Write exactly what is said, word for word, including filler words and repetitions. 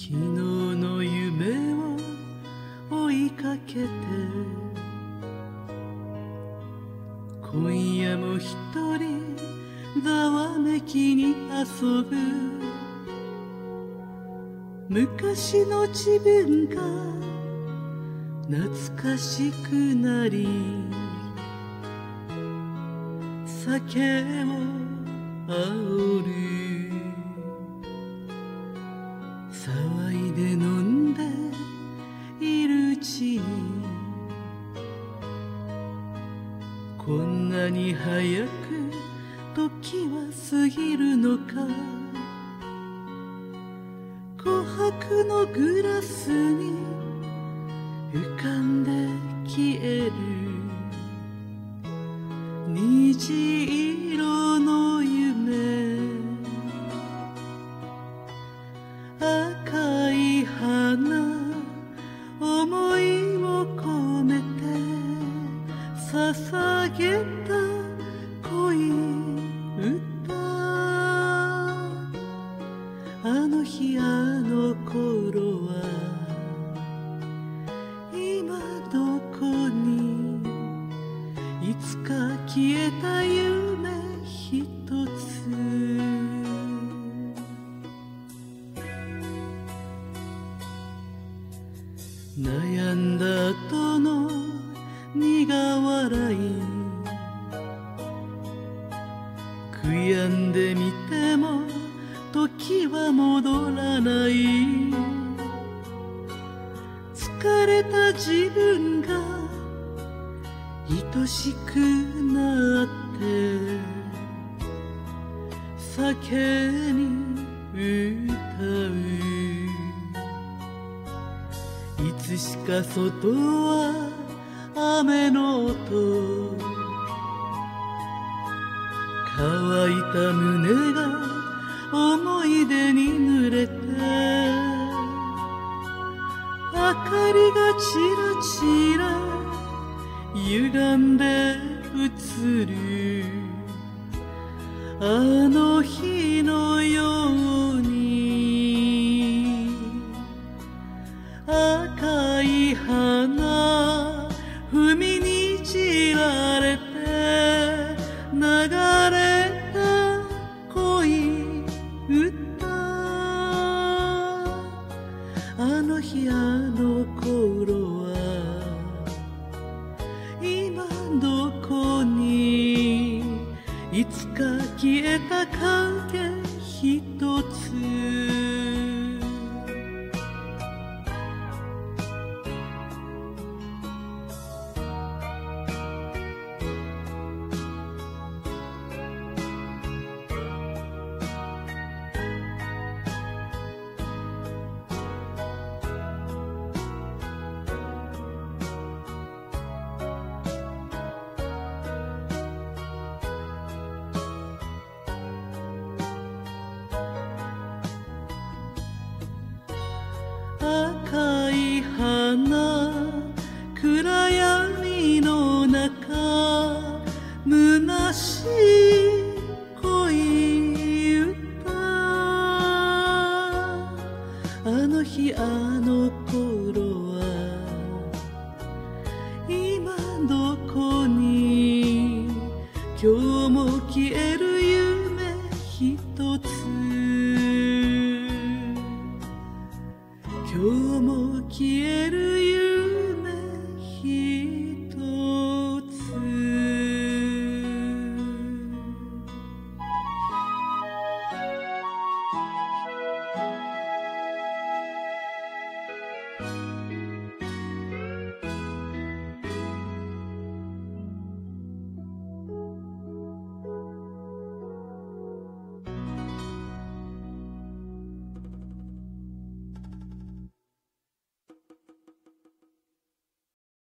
昨日の夢を追いかけて今夜も一人ざわめきに遊ぶ昔の自分が懐かしくなり酒を煽る騒いで飲んでいるうちにこんなに早く時は過ぎるのか琥珀のグラスに浮かんで消える虹色の夢赤い花思いを込めて捧げた恋歌あの日あの頃は今どこにいつか消えた夢ひとつ悩んだ後の苦笑い悔やんでみても時は戻らない疲れた自分が愛しくなって酒に歌ういつしか外は雨の音乾いた胸が思い出に濡れて明かりがちらちら歪んで映るあの日のように赤い花踏みにじられて流れた恋歌あの日あの頃は今どこにいつか消えた影ひとつ赤い花暗闇の中虚しい恋歌あの日あの頃は今どこに今日も消える夢ひとつ今日も消える夢